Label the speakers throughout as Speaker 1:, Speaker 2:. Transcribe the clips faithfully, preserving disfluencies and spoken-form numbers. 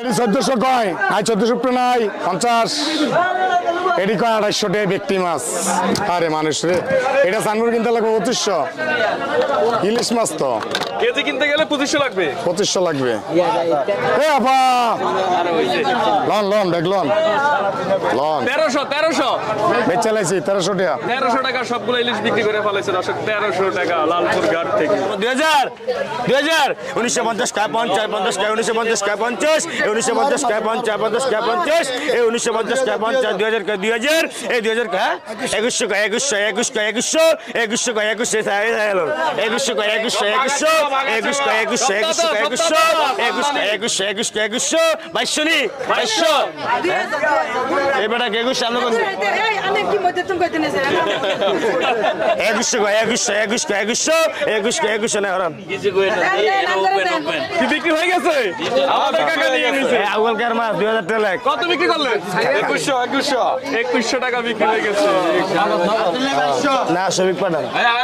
Speaker 1: চোদ্দশো কয় নাই চোদ্দশো নাই পঞ্চাশ এটি কয় আড়াইশো টাকা ব্যক্তি মাছ। আরে মানুষ রে এটা সানপুর কিনতে লাগবে পঁচিশশো। ইলিশ মাছ তো
Speaker 2: কেজি কিনতে গেলে পঁচিশশো লাগবে
Speaker 1: পঁচিশশো লাগবে। এ আপা লন লন দেখ লন লন
Speaker 2: তেরোশো তেরোশো
Speaker 1: বেচে লাইছি তেরোশো টাকা
Speaker 2: তেরোশো টাকা সবগুলো ইলিশ বিক্রি করে ফেলেছে দর্শক। তেরোশো টাকা লালপুর ঘাট থেকে।
Speaker 3: দুই হাজার দুই হাজার উনিশশো পঞ্চাশ কায় পঞ্চাশ পঞ্চাশ কায় উনিশশো পঞ্চাশ কায় পঞ্চাশ উনিশশো পঞ্চাশ কায় পঞ্চাশ পঞ্চাশ কায় পঞ্চাশ এই উনিশশো পঞ্চাশ কায় পঞ্চাশ দুই হাজার কায় দুই হাজার এই দুই হাজার কায় একুশশো কায় একুশশো একুশ কায় একুশশো একুশশো কায় একুশশো একুশশো কায় একুশশো একুশশো একুশ কায় একুশশো একুশশো কায় একুশশো একুশ কায় একুশশো একুশ কায় একুশশো বাইশশো নি বাইশশো এবার একুশ সামনে একুশশো কায় একুশশো একুশ কায় একুশশো একুশ কায় একুশশো না হরান
Speaker 2: কি বিক্রি হয়ে গেছে? আমাদের কাকা নিয়ে নিছে।
Speaker 3: আউয়ালকার মাছ দুই হাজার টাকা লাখ
Speaker 2: কত বিক্রি করলেন? একুশশো একুশশো একুশশো টাকা বিক্রি হয়ে গেছে।
Speaker 3: না শ্রমিক পাঠান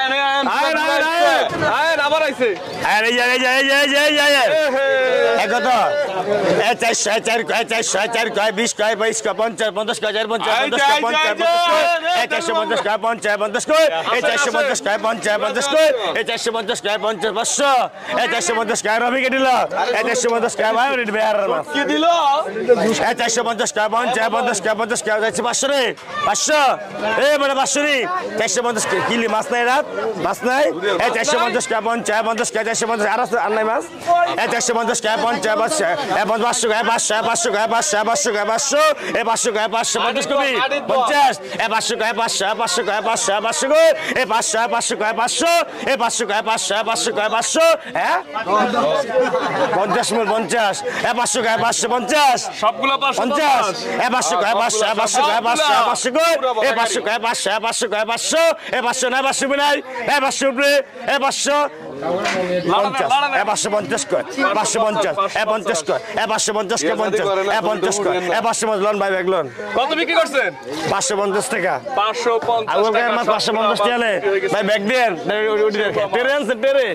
Speaker 2: আবার আইছে
Speaker 3: আরে যাই যাই যাই যাই যাই কত এ চারশো চার কয় চারশো চার কয় বিশ কয় বাইশ কয় পঞ্চাশ পঞ্চাশ কয় চার পঞ্চাশ পঞ্চাশ কয় পঞ্চাশ এ চারশো পঞ্চাশ কয় পঞ্চাশ পঞ্চাশ কয় এ চারশো পঞ্চাশ কয় পঞ্চাশ পঞ্চাশ কয় এ চারশো পঞ্চাশ কয় পঞ্চাশ পাঁচশো এ চারশো পঞ্চাশ কয় রবি দিল এ চারশো পঞ্চাশ কয় ভাই বেয়ার
Speaker 2: কি দিল?
Speaker 3: এ চারশো পঞ্চাশ কয় পঞ্চাশ পঞ্চাশ কয় পঞ্চাশ কয় যাচ্ছে পাঁচশো রে পাঁচশো এ মানে পাঁচশো রে চারশো পঞ্চাশ কিলি মাছ নাই রাত মাছ নাই এ চারশো পঞ্চাশ কয় পঞ্চাশ পঞ্চাশ কয় চারশো পঞ্চাশ আর আর নাই মাছ এ চারশো পঞ্চাশ কয় পঞ্চাশ পাঁচশো এ পাঁচশো কয় পাঁচশো পাঁচশো কয় পাঁচশো পাঁচশো কয় পাঁচশো এ পাঁচশো কয় পাঁচশো পঞ্চাশ কবি পঞ্চাশ এ পাঁচশো কয় পাঁচশো পাঁচশো কয় পাঁচশো পাঁচশো কয় এ পাঁচশো পাঁচশো কয় পাঁচশো এ পাঁচশো কয় পাঁচশো পাঁচশো কয় পাঁচশো হ্যাঁ পঞ্চাশ মূল পঞ্চাশ এ পাঁচশো কয় পাঁচশো পঞ্চাশ
Speaker 2: সবগুলো
Speaker 3: পঞ্চাশ এ পাঁচশো কয় পাঁচশো পাঁচশো কয় পাঁচশো পাঁচশো কয় এ পাঁচশো কয় পাঁচশো পাঁচশো কয় পাঁচশো এ পাঁচশো না পাঁচশো নাই এ পাঁচশো উপরে এ পাঁচশো পঞ্চাশ এ পাঁচশো পঞ্চাশ কয় পাঁচশো পঞ্চাশ এ পঞ্চাশ কয় এ পাঁচশো পঞ্চাশ কয় পঞ্চাশ এ পঞ্চাশ কয় এ পাঁচশো লোন ভাই ব্যাগ লোন
Speaker 2: কত বিক্রি করছেন?
Speaker 3: পাঁচশো পঞ্চাশ টাকা
Speaker 2: পাঁচশো পঞ্চাশ
Speaker 3: আউয়ালকার মাছ পাঁচশো পঞ্চাশ টাকা ভাই ব্যাগ দেন টেরে আনছে টেরে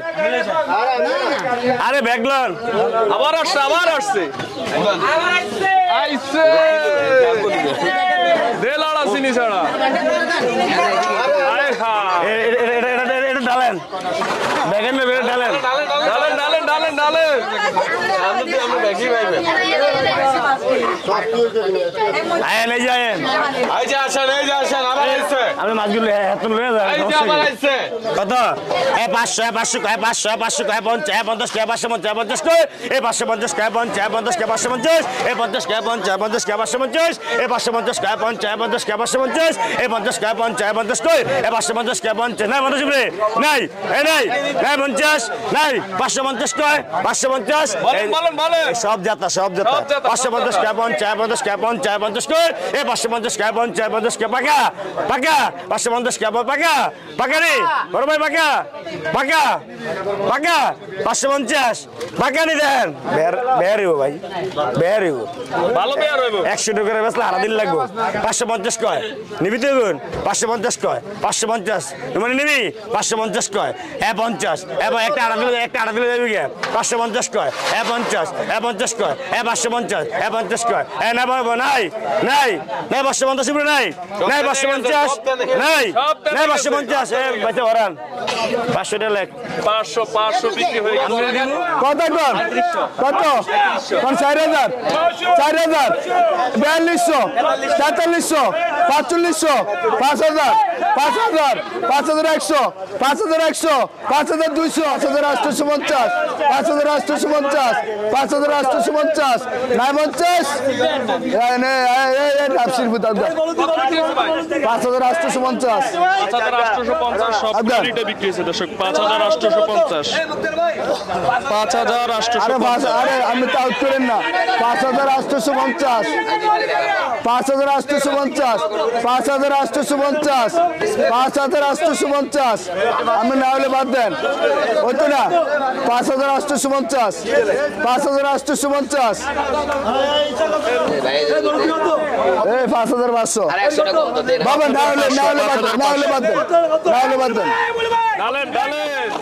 Speaker 3: আরে ব্যাগ লোন
Speaker 2: আবার আসছে আবার আসছে আইছে দে লড়া চিনি ছাড়া আরে হ্যাঁ
Speaker 3: এটা ডালেন ব্যাগের নেবে ডালেন
Speaker 2: ডালেন ডালেন ডালেন ডালেন আমরা ব্যাগই পাইবেন
Speaker 3: আয়েন এই যায়েন
Speaker 2: এই যে আসেন এই যে আসেন আবার আইছে
Speaker 3: আমি মাছগুলো হাতে লয়ে যাই
Speaker 2: এই যে আবার আইছে
Speaker 3: কত এ পাঁচশো পাঁচশো কয় পাঁচশো পাঁচশো কয় পঞ্চাশ পঞ্চাশ কয় পাঁচশো পঞ্চাশ পঞ্চাশ কয় এ পাঁচশো পঞ্চাশ কয় পঞ্চাশ পঞ্চাশ কয় পাঁচশো পঞ্চাশ এ পঞ্চাশ কয় পঞ্চাশ পঞ্চাশ কয় পাঁচশো পঞ্চাশ এ পাঁচশো পঞ্চাশ কয় পঞ্চাশ পঞ্চাশ কয় পাঁচশো পঞ্চাশ এ পঞ্চাশ কয় পঞ্চাশ পঞ্চাশ কয় এ পাঁচশো পঞ্চাশ কয় পঞ্চাশ নাই পঞ্চাশ নাই এ নাই নাই পঞ্চাশ নাই পাঁচশো পঞ্চাশ কয় পাঁচশো পঞ্চাশ সব জাতা সব জাতা পাঁচশো পঞ্চাশ কয় পঞ্চাশ পঞ্চাশ কয় পঞ্চাশ পঞ্চাশ কয় এ পাঁচশো পঞ্চাশ কয় পঞ্চাশ পঞ্চাশ কয় পাকা পাকা পাঁচশো পঞ্চাশ কয় পাকা পাকা রে বড় ভাই পাকা পাকা পাকা পাঁচশো পঞ্চাশ পাকা নি দেন বের হইব ভাই বের হইব
Speaker 2: ভালো বের হইব
Speaker 3: একশো টাকা করে বেচলে আড়া দিন লাগবো পাঁচশো পঞ্চাশ কয় নিবি তো গুণ পাঁচশো পঞ্চাশ কয় পাঁচশো পঞ্চাশ মানে নিবি পাঁচশো পঞ্চাশ কয় এ পঞ্চাশ এবং একটা আড়া দিলে একটা আড়া দিলে যাবি গে পাঁচশো পঞ্চাশ কয় এ পঞ্চাশ এ পঞ্চাশ কয় এ পাঁচশো পঞ্চাশ এ পঞ্চাশ কয় এ না পারবো নাই নাই নাই পাঁচশো পঞ্চাশ উপরে নাই নাই পাঁচশো পঞ্চাশ নাই নাই পাঁচশো পঞ্চাশ এ বাইতে ভরান পাঁচশো টাকা লেখ
Speaker 2: পাঁচশো পাঁচশো বিক্রি হয়ে গেছে
Speaker 1: কত কর কত কোন চার হাজার চার হাজার বিয়াল্লিশশো তেতাল্লিশশো পাঁচচল্লিশশো পাঁচ হাজার পাঁচ হাজার পাঁচ হাজার একশো পাঁচ হাজার একশো পাঁচ হাজার দুইশো পাঁচ হাজার আটশোশো পঞ্চাশ পাঁচ হাজার আটশোশো পঞ্চাশ পাঁচ হাজার আটশোশো পঞ্চাশ নাই পঞ্চাশ পাঁচ হাজার আটশোশো পঞ্চাশ
Speaker 2: পাঁচ হাজার আটশোশো পঞ্চাশ সব কোয়ালিটি বিক্রি হয়েছে দর্শক পাঁচ হাজার আটশোশো পঞ্চাশ পাঁচ হাজার আটশোশো
Speaker 1: আরে আরে আপনি তো আউট করেন না পাঁচ হাজার আটশোশো পঞ্চাশ পাঁচ হাজার আটশোশো পঞ্চাশ পাঁচ হাজার আটশোশো পঞ্চাশ পাঁচ হাজার আটশোশো পঞ্চাশ আপনি না হলে বাদ দেন ওই তো না পাঁচ হাজার আটশোশো পঞ্চাশ পাঁচ হাজার আটশোশো পঞ্চাশ এই পাঁচ হাজার পাঁচশো বাবা না হলে না হলে বাদ দেন না হলে বাদ দেন না হলে বাদ দেন
Speaker 2: ডালেন ডালেন